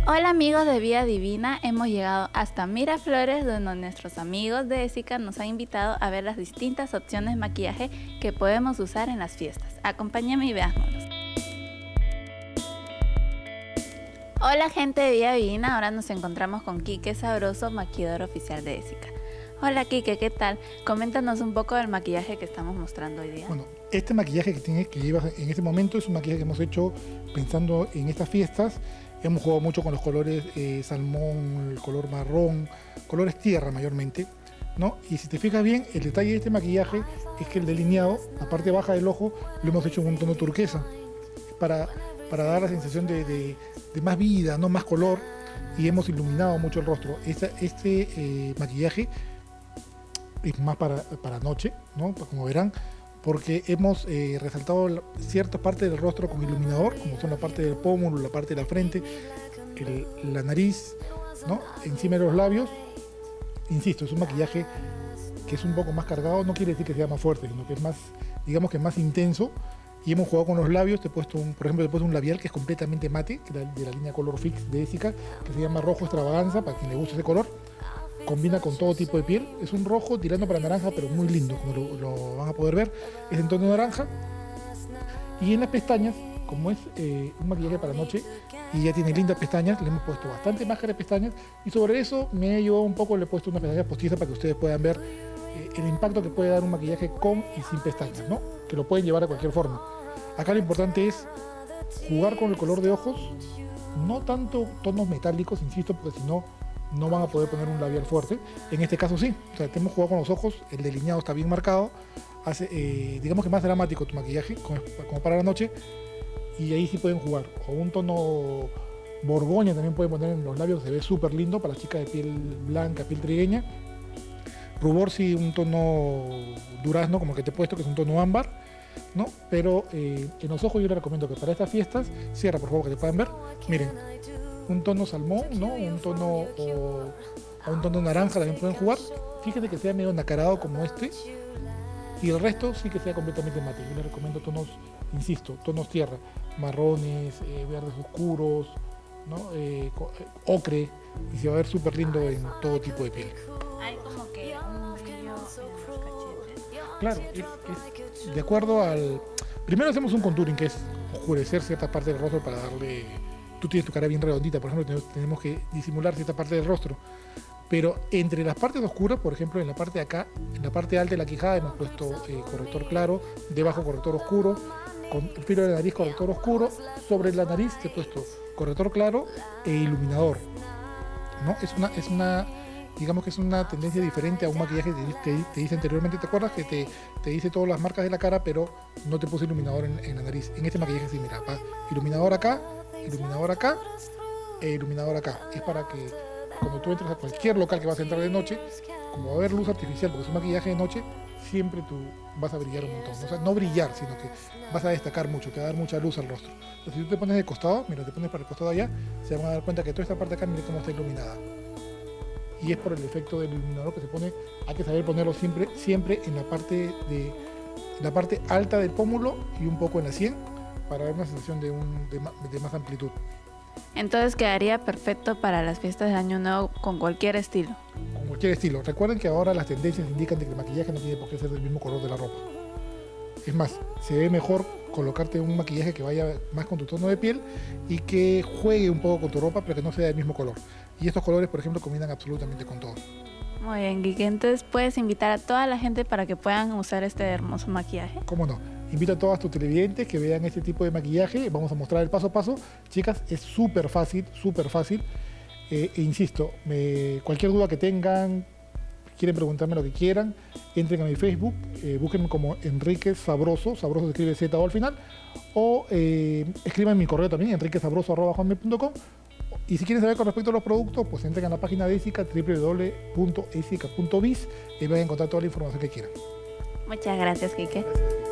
Hola amigos de Vía Divina, hemos llegado hasta Miraflores, donde nuestros amigos de Ésica nos han invitado a ver las distintas opciones de maquillaje que podemos usar en las fiestas. Acompáñame y veámoslos. Hola gente de Vía Divina, ahora nos encontramos con Quique Sabroso, maquillador oficial de Ésica. Hola Quique, ¿qué tal? Coméntanos un poco del maquillaje que estamos mostrando hoy día. Bueno, este maquillaje que llevas en este momento es un maquillaje que hemos hecho pensando en estas fiestas. Hemos jugado mucho con los colores salmón, el color marrón, colores tierra mayormente, ¿no? Y si te fijas bien, el detalle de este maquillaje es que el delineado, la parte baja del ojo, lo hemos hecho en un tono turquesa para dar la sensación de más vida, ¿no? Más color, y hemos iluminado mucho el rostro. Este maquillaje es más para noche, ¿no? Como verán, porque hemos resaltado ciertas partes del rostro con iluminador, como son la parte del pómulo, la parte de la frente, la nariz, ¿no? Encima de los labios. Insisto, es un maquillaje que es un poco más cargado, no quiere decir que sea más fuerte, sino que es más, digamos que más intenso. Y hemos jugado con los labios, por ejemplo, te he puesto un labial que es completamente mate, de la línea Color Fix de Ésica, que se llama Rojo Extravaganza, para quien le guste ese color. Combina con todo tipo de piel, es un rojo tirando para naranja, pero muy lindo, como lo van a poder ver, es en tono naranja. Y en las pestañas, como es un maquillaje para noche y ya tiene lindas pestañas, le hemos puesto bastante máscara de pestañas, y sobre eso me he llevado un poco, le he puesto una pestaña postiza para que ustedes puedan ver el impacto que puede dar un maquillaje con y sin pestañas, ¿no? Que lo pueden llevar de cualquier forma. Acá lo importante es jugar con el color de ojos, no tanto tonos metálicos, insisto, porque si no, no van a poder poner un labial fuerte. En este caso sí, o sea, hemos jugado con los ojos, el delineado está bien marcado, hace, digamos que más dramático tu maquillaje, como para la noche, y ahí sí pueden jugar. O un tono borgoña también pueden poner en los labios, se ve súper lindo para chicas de piel blanca, piel trigueña. Rubor sí, un tono durazno, como el que te he puesto, que es un tono ámbar, ¿no? Pero en los ojos yo les recomiendo que para estas fiestas, cierra por favor que te puedan ver, miren, un tono salmón, ¿no? Un tono naranja también pueden jugar. Fíjense que sea medio nacarado como este, y el resto sí que sea completamente mate. Yo les recomiendo tonos, insisto, tonos tierra, marrones, verdes oscuros, ¿no? Ocre, y se va a ver súper lindo en todo tipo de piel. Hay como que un brillo en los cachetes. Claro, es de acuerdo al... Primero hacemos un contouring, que es oscurecer cierta parte del rostro para darle... Tú tienes tu cara bien redondita, por ejemplo, tenemos que disimular cierta parte del rostro. Pero entre las partes oscuras, por ejemplo, en la parte de acá, en la parte alta de la quijada hemos puesto corrector claro, debajo corrector oscuro, con el filo de la nariz corrector oscuro, sobre la nariz te he puesto corrector claro e iluminador, ¿no? Digamos que es una tendencia diferente a un maquillaje que te dice anteriormente, ¿te acuerdas? Que te dice todas las marcas de la cara, pero no te puse iluminador en la nariz. En este maquillaje sí, mira, iluminador acá e iluminador acá. Es para que cuando tú entres a cualquier local que vas a entrar de noche, como va a haber luz artificial, porque es un maquillaje de noche, siempre tú vas a brillar un montón. O sea, no brillar, sino que vas a destacar mucho, te va a dar mucha luz al rostro. Entonces, si tú te pones de costado, mira, te pones para el costado allá, se van a dar cuenta que toda esta parte acá, mire cómo está iluminada. Y es por el efecto del iluminador que se pone, hay que saber ponerlo siempre en la parte alta del pómulo y un poco en la sien, para dar una sensación de más amplitud. Entonces quedaría perfecto para las fiestas de Año Nuevo con cualquier estilo. Con cualquier estilo. Recuerden que ahora las tendencias indican de que el maquillaje no tiene por qué ser del mismo color de la ropa. Es más, se ve mejor colocarte un maquillaje que vaya más con tu tono de piel y que juegue un poco con tu ropa, pero que no sea del mismo color. Y estos colores, por ejemplo, combinan absolutamente con todo. Muy bien, Quique. Entonces puedes invitar a toda la gente para que puedan usar este hermoso maquillaje. ¿Cómo no? Invito a todos tus televidentes que vean este tipo de maquillaje. Vamos a mostrar el paso a paso. Chicas, es súper fácil, súper fácil. E insisto, cualquier duda que tengan, quieren preguntarme lo que quieran, entren a mi Facebook, búsquenme como Enrique Sabroso, Sabroso se escribe Z o al final, o escriban en mi correo también, enriquesabroso@hotmail.com. Y si quieren saber con respecto a los productos, pues entren a la página de Ésica, www.esica.biz, y van a encontrar toda la información que quieran. Muchas gracias, Quique. Gracias.